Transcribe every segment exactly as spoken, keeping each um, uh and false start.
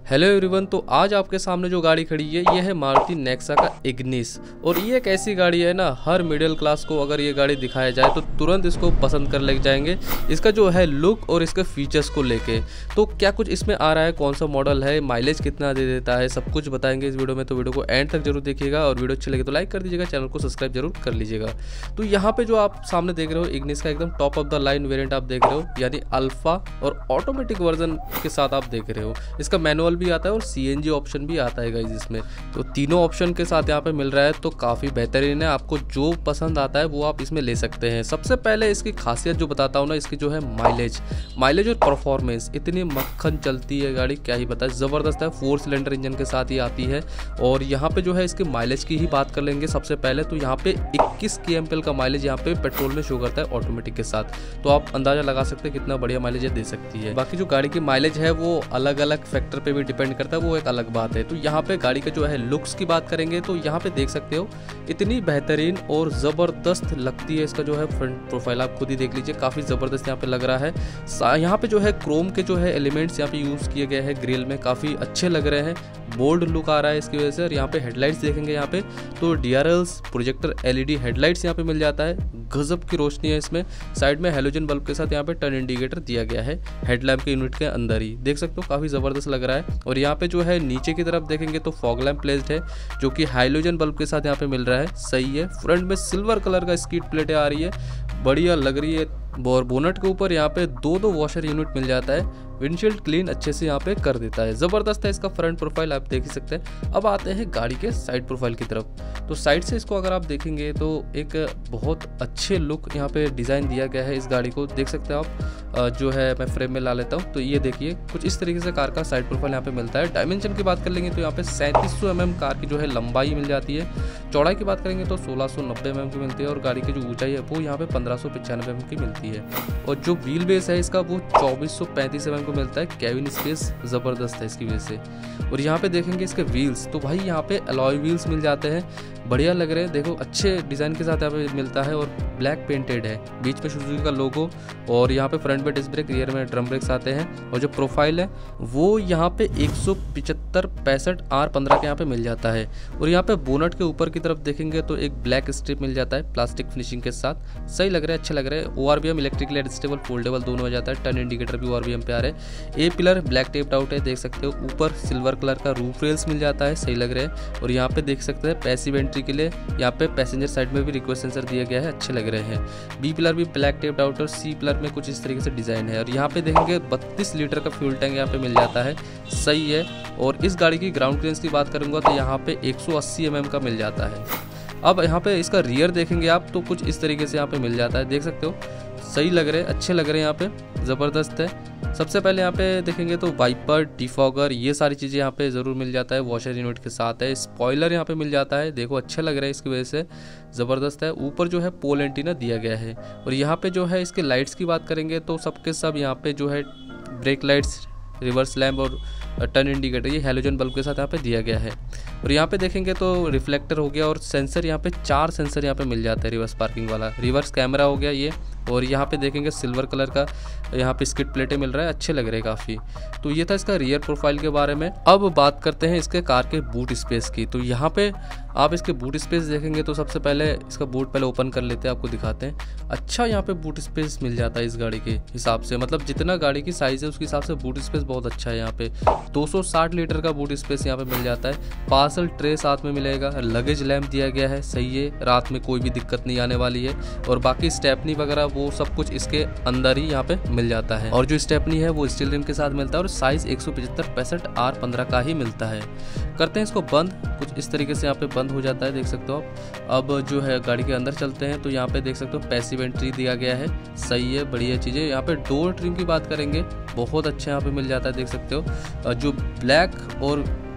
Hello everyone. तो आज आपके सामने जो गाड़ी खड़ी है ये है मारुति नेक्सा का इग्निस। और ये एक ऐसी गाड़ी है ना, हर मिडिल क्लास को अगर ये गाड़ी दिखाया जाए तो तुरंत इसको पसंद कर ले जाएंगे। इसका जो है लुक और इसके फीचर्स को लेके तो क्या कुछ इसमें आ रहा है, कौन सा मॉडल है, माइलेज कितना दे देता है, सब कुछ बताएंगे इस वीडियो में। तो वीडियो को एंड तक जरूर देखिएगा और वीडियो अच्छी लगे तो लाइक कर दीजिएगा, चैनल को सब्सक्राइब जरूर कर लीजिएगा। तो यहाँ पे जो आप सामने देख रहे हो इग्निस का एकदम top of the line variant आप देख रहे हो, यानी अल्फा और ऑटोमेटिक वर्जन के साथ आप देख रहे हो। इसका मैनुअल भी आता है और सीएनजी ऑप्शन भी आता है गाइस इसमें। तो तीनों ऑप्शन के साथ यहाँ पे मिल रहा है तो काफ़ी बेहतरीन है। आपको जो पसंद आता है वो आप इसमें ले सकते हैं। सबसे पहले इसकी खासियत जो बताता हूँ ना, इसकी जो है माइलेज माइलेज और परफॉर्मेंस, इतनी मक्खन चलती है गाड़ी, क्या ही बताए, ज़बरदस्त है। फोर सिलेंडर इंजन के साथ ही आती है। और यहाँ पे जो है इसके माइलेज की ही बात कर लेंगे सबसे पहले। तो यहाँ पे इक्कीस के एम पी एल का माइलेज यहाँ पे पेट्रोल में शो करता है ऑटोमेटिक के साथ। तो आप अंदाजा लगा सकते हैं कितना बढ़िया माइलेज दे सकती है। बाकी जो गाड़ी की माइलेज है वो अलग अलग फैक्टर पे भी डिपेंड करता है, वो एक अलग बात है। तो यहाँ पे गाड़ी के जो है लुक्स की बात करेंगे तो यहाँ पे देख सकते हो इतनी बेहतरीन और ज़बरदस्त लगती है। इसका जो है फ्रंट प्रोफाइल आप खुद ही देख लीजिए, काफ़ी ज़बरदस्त यहाँ पे लग रहा है। यहाँ पे जो है क्रोम के जो है एलिमेंट्स यहाँ पे यूज़ किए गए हैं ग्रिल में, काफ़ी अच्छे लग रहे हैं, बोल्ड लुक आ रहा है इसकी वजह से। और यहाँ पे हेडलाइट्स देखेंगे यहाँ पे तो D R Ls projector LED headlights यहाँ पे मिल जाता है, गजब की रोशनी है इसमें। साइड में हेलोजन बल्ब के साथ यहाँ पे टर्न इंडिकेटर दिया गया है हेडलैम्प के यूनिट के अंदर ही, देख सकते हो काफ़ी ज़बरदस्त लग रहा है। और यहाँ पे जो है नीचे की तरफ देखेंगे तो फॉग लैम्प प्लेस्ड है जो कि हाइलोजन बल्ब के साथ यहाँ पे मिल रहा है, सही है। फ्रंट में सिल्वर कलर का स्कीड प्लेटें आ रही है, बढ़िया लग रही है। और बोनट के ऊपर यहाँ पे दो दो वॉशर यूनिट मिल जाता है, विंडशील्ड क्लीन अच्छे से यहाँ पे कर देता है। ज़बरदस्त है इसका फ्रंट प्रोफाइल, आप देख ही सकते हैं। अब आते हैं गाड़ी के साइड प्रोफाइल की तरफ। तो साइड से इसको अगर आप देखेंगे तो एक बहुत अच्छे लुक यहाँ पे डिज़ाइन दिया गया है इस गाड़ी को, देख सकते हैं आप। जो है मैं फ्रेम में ला लेता हूँ तो ये देखिए कुछ इस तरीके से कार का साइड प्रोफाइल यहाँ पे मिलता है। डायमेंशन की बात कर लेंगे तो यहाँ पे सैंतीस सौ एम एम कार की जो है लंबाई मिल जाती है। चौड़ाई की बात करेंगे तो सोलह सौ नब्बे एम एम की मिलती है और गाड़ी की जो ऊंचाई है वो यहाँ पे पंद्रह सौ पचानवे एम एम की मिलती है। और जो व्हील बेस है इसका वो चौबीस सौ पैंतीस एम एम को मिलता है। कैबिन स्पेस ज़बरदस्त है इसकी वजह से। और यहाँ पे देखेंगे इसके व्हील्स तो भाई यहाँ पे अलॉय व्हील्स मिल जाते हैं, बढ़िया लग रहे हैं, देखो अच्छे डिज़ाइन के साथ यहाँ पे मिलता है। और ब्लैक पेंटेड है, बीच में सुजुकी का लोगो। और यहाँ पे फ्रंट में डिस्क ब्रेक, रियर में ड्रम ब्रेक्स आते हैं। और जो प्रोफाइल है वो यहाँ पे एक सौ पिचहत्तर पैंसठ आर पंद्रह के यहाँ पे मिल जाता है। और यहाँ पे बोनट के ऊपर की तरफ देखेंगे तो एक ब्लैक स्ट्रिप मिल जाता है प्लास्टिक फिनिशिंग के साथ, सही लग रहा है, अच्छे लग रहे हैं। O R V M electrically adjustable foldable दोनों हो जाता है। टर्न इंडिकेटर भी ओ आर बी एम पे आ रहे हैं। A pillar black taped out है, देख सकते हो। ऊपर सिल्वर कलर का रूफ रेल्स मिल जाता है, सही लग रहे हैं। और यहाँ पे देख सकते हैं पैसिव एंट्री के लिए यहाँ पे पैसेंजर साइड में भी रिक्वेस्ट सेंसर दिया गया है, अच्छे लग रहे हैं। बी पिलर भी ब्लैक टेप्ड आउट और सी पिलर में कुछ इस तरीके से डिजाइन है। और यहाँ पे देखेंगे बत्तीस लीटर का फ्यूल टैंक यहाँ पे मिल जाता है, सही है। और इस गाड़ी की ग्राउंड क्लियरेंस की बात करूंगा तो यहाँ पे एक सौ अस्सी एम एम का मिल जाता है। अब यहाँ पे इसका रियर देखेंगे आप तो कुछ इस तरीके से यहाँ पे मिल जाता है, देख सकते हो, सही लग रहे हैं, अच्छे लग रहे हैं, यहाँ पे ज़बरदस्त है। सबसे पहले यहाँ पे देखेंगे तो वाइपर, डिफॉगर, ये सारी चीज़ें यहाँ पे ज़रूर मिल जाता है, वॉशर यूनिट के साथ है। स्पॉइलर यहाँ पे मिल जाता है, देखो अच्छे लग रहे हैं इसकी वजह से, ज़बरदस्त है। ऊपर जो है पोल एंटीना दिया गया है। और यहाँ पे जो है इसके लाइट्स की बात करेंगे तो सबके सब यहाँ पे जो है ब्रेक लाइट्स, रिवर्स लैम्प और टर्न इंडिकेटर ये हेलोजन बल्ब के साथ यहाँ पे दिया गया है। और यहाँ पे देखेंगे तो रिफ्लेक्टर हो गया और सेंसर, यहाँ पे चार सेंसर यहाँ पे मिल जाता है रिवर्स पार्किंग वाला, रिवर्स कैमरा हो गया ये। और यहाँ पे देखेंगे सिल्वर कलर का यहाँ पे स्किड प्लेटें मिल रहा है, अच्छे लग रहे हैं काफ़ी। तो ये था इसका रियर प्रोफाइल के बारे में। अब बात करते हैं इसके कार के बूट स्पेस की। तो यहाँ पे आप इसके बूट स्पेस देखेंगे तो सबसे पहले इसका बूट पहले ओपन कर लेते हैं, आपको दिखाते हैं। अच्छा यहाँ पे बूट स्पेस मिल जाता है इस गाड़ी के हिसाब से, मतलब जितना गाड़ी की साइज़ है उसके हिसाब से बूट स्पेस बहुत अच्छा है। यहाँ पे दो सौ साठ लीटर का बूट स्पेस यहाँ पे मिल जाता है। पार्सल ट्रे साथ में मिलेगा, लगेज लैम्प दिया गया है, सही है, रात में कोई भी दिक्कत नहीं आने वाली है। और बाकी स्टेपनी वगैरह वो सब कुछ इसके अंदर ही यहाँ पे मिल जाता है। और जो स्टेपनी है वो स्टील रिम के साथ मिलता है और साइज एक सौ पचहत्तर पैंसठ आर पंद्रह का ही मिलता है। करते हैं इसको बंद, कुछ इस तरीके से यहाँ पे बंद हो जाता है, देख सकते हो आप। अब जो है गाड़ी के अंदर चलते हैं तो यहाँ पे देख सकते हो पैसिव एंट्री दिया गया है, सही है, बढ़िया चीज़ें। यहाँ पे डोर ट्रिम की बात करेंगे बहुत अच्छा यहाँ पे मिल जाता है, देख सकते हो। जो ब्लैक और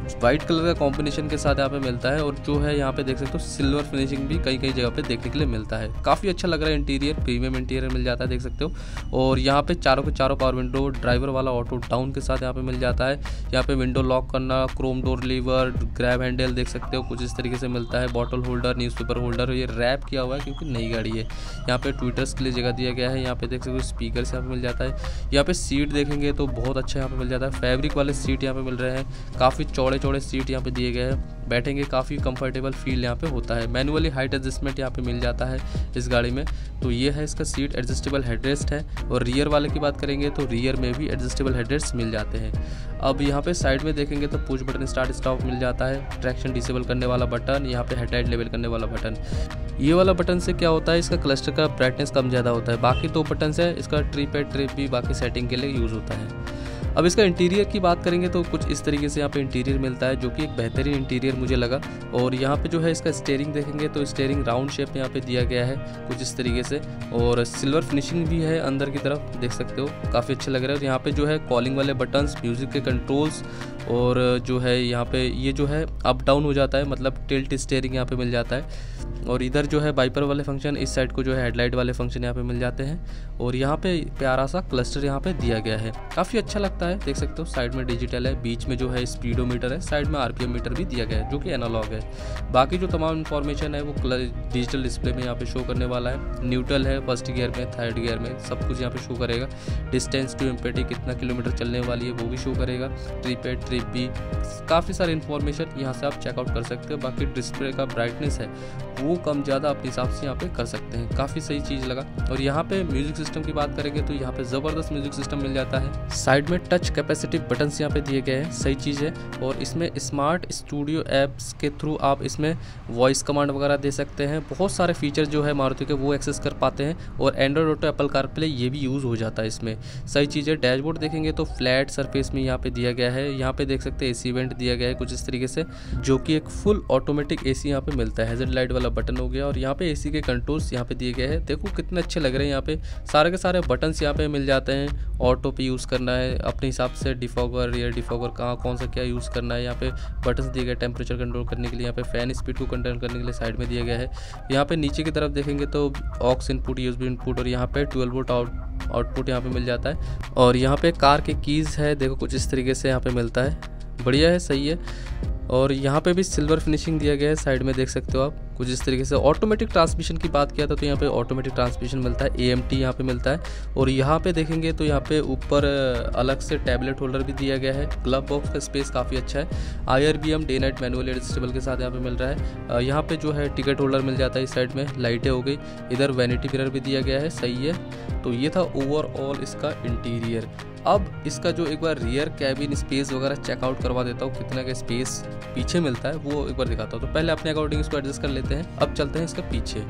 वाइट कलर का कॉम्बिनेशन के साथ यहाँ पे मिलता है और जो है यहाँ पे देख सकते हो सिल्वर फिनिशिंग भी कई कई जगह पे देखने के लिए मिलता है। काफ़ी अच्छा लग रहा है इंटीरियर, प्रीमियम इंटीरियर मिल जाता है देख सकते हो। और यहाँ पे चारों के चारों पावर विंडो ड्राइवर वाला ऑटो डाउन के साथ यहाँ पे मिल जाता है। यहाँ पे विंडो लॉक करना, chrome door lever, grab handle देख सकते हो कुछ इस तरीके से मिलता है। बॉटल होल्डर, न्यूज़पेपर होल्डर, ये रैप किया हुआ है क्योंकि नई गाड़ी है। यहाँ पे ट्विटर्स के लिए जगह दिया गया है। यहाँ पे देख सकते हो स्पीकर से यहाँ पे मिल जाता है। यहाँ पे सीट देखेंगे तो बहुत अच्छा यहाँ पे मिल जाता है, फैब्रिक वाले सीट यहाँ पे मिल रहे हैं। काफ़ी चौड़े चौड़े सीट यहाँ पे दिए गए हैं, बैठेंगे काफ़ी कंफर्टेबल फील यहाँ पे होता है। मैनुअली हाइट एडजस्टमेंट यहाँ पे मिल जाता है इस गाड़ी में। तो ये है इसका सीट, एडजस्टेबल हेडरेस्ट है। और रियर वाले की बात करेंगे तो रियर में भी एडजस्टेबल हेडरेस्ट मिल जाते हैं। अब यहाँ पे साइड में देखेंगे तो पुश बटन स्टार्ट स्टॉप मिल जाता है, ट्रैक्शन डिसेबल करने वाला बटन, यहाँ पे हेडलाइट लेवल करने वाला बटन। ये वाला बटन से क्या होता है, इसका क्लस्टर का ब्राइटनेस कम ज़्यादा होता है। बाकी दो बटन है, इसका ट्रिप एड ट्रिप भी बाकी सेटिंग के लिए यूज़ होता है। अब इसका इंटीरियर की बात करेंगे तो कुछ इस तरीके से यहाँ पे इंटीरियर मिलता है, जो कि एक बेहतरीन इंटीरियर मुझे लगा। और यहाँ पे जो है इसका स्टीयरिंग देखेंगे तो स्टीयरिंग राउंड शेप में यहाँ पे दिया गया है कुछ इस तरीके से, और सिल्वर फिनिशिंग भी है अंदर की तरफ देख सकते हो, काफ़ी अच्छा लग रहा है। और यहाँ पे जो है कॉलिंग वाले बटन्स, म्यूज़िक के कंट्रोल्स, और जो है यहाँ पे ये जो है अप डाउन हो जाता है, मतलब टिल्ट स्टीयरिंग यहाँ पे मिल जाता है। और इधर जो है वाइपर वाले फंक्शन, इस साइड को जो है हेडलाइट वाले फंक्शन यहाँ पे मिल जाते हैं। और यहाँ पे प्यारा सा क्लस्टर यहाँ पे दिया गया है, काफ़ी अच्छा लगता है देख सकते हो। साइड में डिजिटल है, बीच में जो है स्पीडोमीटर है, साइड में आरपीएम मीटर भी दिया गया है जो कि एनालॉग है। बाकी जो तमाम इन्फॉर्मेशन है वो डिजिटल डिस्प्ले में यहाँ पे शो करने वाला है। न्यूट्रल है, फर्स्ट गियर में, थर्ड गियर में, सब कुछ यहाँ पे शो करेगा। डिस्टेंस टू एम्पेटी कितना किलोमीटर चलने वाली है वो भी शो करेगा। ट्रिप एड ट्रिप बी, काफ़ी सारी इन्फॉर्मेशन यहाँ से आप चेकआउट कर सकते हो। बाकी डिस्प्ले का ब्राइटनेस है वो कम ज़्यादा अपने हिसाब से यहाँ पे कर सकते हैं, काफ़ी सही चीज़ लगा। और यहाँ पे म्यूजिक सिस्टम की बात करेंगे तो यहाँ पे ज़बरदस्त म्यूजिक सिस्टम मिल जाता है। साइड में टच कैपेसिटिव बटन्स यहाँ पे दिए गए हैं, सही चीज़ है। और इसमें स्मार्ट स्टूडियो ऐप्स के थ्रू आप इसमें वॉइस कमांड वगैरह दे सकते हैं। बहुत सारे फीचर जो है मारुति के वो एक्सेस कर पाते हैं। और एंड्रॉइड ऑटो, एप्पल कारप्ले ये भी यूज़ हो जाता है इसमें, सही चीज़ है। डैशबोर्ड देखेंगे तो फ्लैट सरफेस में यहाँ पे दिया गया है। यहाँ पे देख सकते हैं एसी वेंट दिया गया है कुछ इस तरीके से, जो कि एक फुल ऑटोमेटिक एसी यहाँ पे मिलता है। हैजर्ड लाइट वाला बटन हो गया। और यहाँ पे एसी के कंट्रोल्स यहाँ पे दिए गए हैं, देखो कितने अच्छे लग रहे हैं। यहाँ पे सारे के सारे बटन्स यहाँ पे मिल जाते हैं। ऑटो पे यूज़ करना है अपने हिसाब से, डिफॉगर, रियर डिफॉगर, कहाँ कौन सा क्या यूज़ करना है। यहाँ पे बटन्स दिए गए टेम्परेचर कंट्रोल करने के लिए, यहाँ पे फैन स्पीड को कंट्रोल करने के लिए साइड में दिया गया है। यहाँ पे नीचे की तरफ देखेंगे तो ऑक्स इनपुट, यूएसबी इनपुट, और यहाँ पे ट्वेल्व वोल्ट आउट आउटपुट यहाँ पे मिल जाता है। और यहाँ पे कार के कीज़ है, देखो कुछ इस तरीके से यहाँ पे मिलता है, बढ़िया है, सही है। और यहाँ पे भी सिल्वर फिनिशिंग दिया गया है, साइड में देख सकते हो आप कुछ इस तरीके से। ऑटोमेटिक ट्रांसमिशन की बात किया था तो यहाँ पे ऑटोमेटिक ट्रांसमिशन मिलता है, एएमटी यहाँ पे मिलता है। और यहाँ पे देखेंगे तो यहाँ पे ऊपर अलग से टैबलेट होल्डर भी दिया गया है। ग्लव बॉक्स का स्पेस काफ़ी अच्छा है। IRVM day night manual adjustable के साथ यहाँ पे मिल रहा है। यहाँ पे जो है टिकट होल्डर मिल जाता है, इस साइड में लाइटें हो गई, इधर वैनिटी मिरर भी दिया गया है, सही है। तो ये था ओवरऑल इसका इंटीरियर। अब इसका जो एक बार रियर कैबिन स्पेस वगैरह चेकआउट करवा देता हूँ, कितना का स्पेस पीछे मिलता है वो एक बार दिखाता हूँ। तो पहले अपने अकॉर्डिंग इसको एडजस्ट कर लेते हैं। अब चलते हैं इसका पीछे।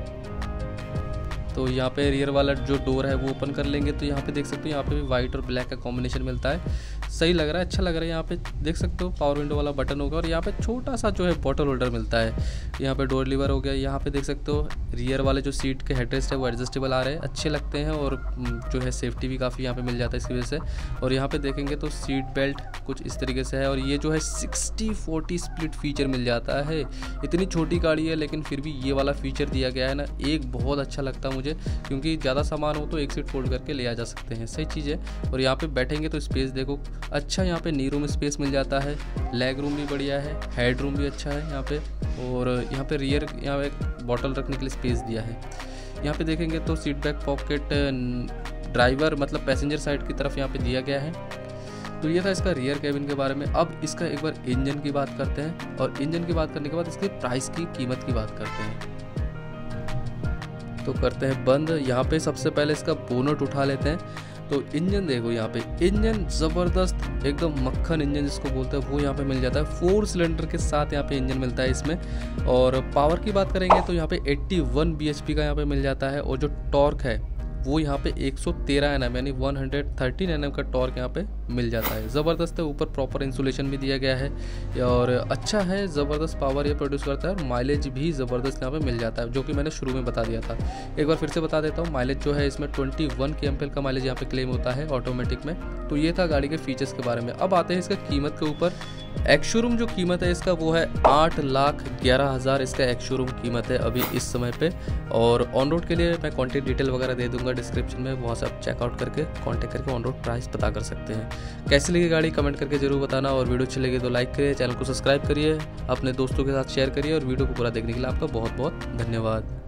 तो यहाँ पे रियर वाला जो डोर है वो ओपन कर लेंगे तो यहाँ पे देख सकते हो, यहाँ पे भी वाइट और ब्लैक का कॉम्बिनेशन मिलता है, सही लग रहा है, अच्छा लग रहा है। यहाँ पे देख सकते हो पावर विंडो वाला बटन होगा। और यहाँ पे छोटा सा जो है बॉटल होल्डर मिलता है। यहाँ पे डोर लीवर हो गया। यहाँ पे देख सकते हो रियर वाले जो सीट के हेडरेस्ट है वो एडजस्टेबल आ रहे हैं, अच्छे लगते हैं। और जो है सेफ्टी भी काफ़ी यहाँ पे मिल जाता है इसकी वजह से। और यहाँ पे देखेंगे तो सीट बेल्ट कुछ इस तरीके से है। और ये जो है सिक्सटी फोर्टी स्प्लिट फीचर मिल जाता है। इतनी छोटी गाड़ी है लेकिन फिर भी ये वाला फीचर दिया गया है ना, एक बहुत अच्छा लगता है मुझे, क्योंकि ज़्यादा सामान हो तो एक सीट फोल्ड करके ले आ जा सकते हैं, सही चीज़ है। और यहाँ पे बैठेंगे तो स्पेस देखो अच्छा, यहाँ पे नी रूम स्पेस मिल जाता है, लेग रूम भी बढ़िया है, हेड रूम भी अच्छा है यहाँ पे। और यहाँ पे रियर यहाँ पे बॉटल रखने के लिए स्पेस दिया है। यहाँ पे देखेंगे तो सीट बैक पॉकेट ड्राइवर मतलब पैसेंजर साइड की तरफ यहाँ पे दिया गया है। तो ये था इसका रियर कैबिन के बारे में। अब इसका एक बार इंजन की बात करते हैं। और इंजन की बात करने के बाद इसकी प्राइस की कीमत की बात करते हैं। तो करते हैं बंद। यहाँ पे सबसे पहले इसका बोनट उठा लेते हैं। तो इंजन देखो, यहाँ पे इंजन ज़बरदस्त एकदम मक्खन इंजन जिसको बोलते हैं वो यहाँ पे मिल जाता है। फोर सिलेंडर के साथ यहाँ पे इंजन मिलता है इसमें। और पावर की बात करेंगे तो यहाँ पे इक्यासी बीएचपी का यहाँ पे मिल जाता है। और जो टॉर्क है वो यहाँ पे एक सौ तेरह एन एम यानी एक सौ तेरह एन एम का टॉर्क यहाँ पे मिल जाता है, ज़बरदस्त है। ऊपर प्रॉपर इंसुलेशन भी दिया गया है और अच्छा है, ज़बरदस्त पावर ये प्रोड्यूस करता है। और माइलेज भी ज़बरदस्त यहाँ पे मिल जाता है, जो कि मैंने शुरू में बता दिया था। एक बार फिर से बता देता हूँ, माइलेज जो है इसमें इक्कीस के एम्पेयर का माइलेज यहाँ पे क्लेम होता है ऑटोमेटिक में। तो ये था गाड़ी के फीचर्स के बारे में। अब आते हैं इसका कीमत के ऊपर। एक्स शोरूम जो कीमत है इसका वो है आठ लाख ग्यारह हज़ार इसका एक्स शोरूम कीमत है अभी इस समय पे। और ऑन रोड के लिए मैं कॉन्टैक्ट डिटेल वगैरह दे दूंगा डिस्क्रिप्शन में, वहाँ से आप चेकआउट करके कॉन्टैक्ट करके ऑन रोड प्राइस पता कर सकते हैं। कैसी लगी गाड़ी कमेंट करके जरूर बताना, और वीडियो अच्छी लगी तो लाइक करिए, चैनल को सब्सक्राइब करिए, अपने दोस्तों के साथ शेयर करिए, और वीडियो को पूरा देखने के लिए आपका बहुत बहुत धन्यवाद।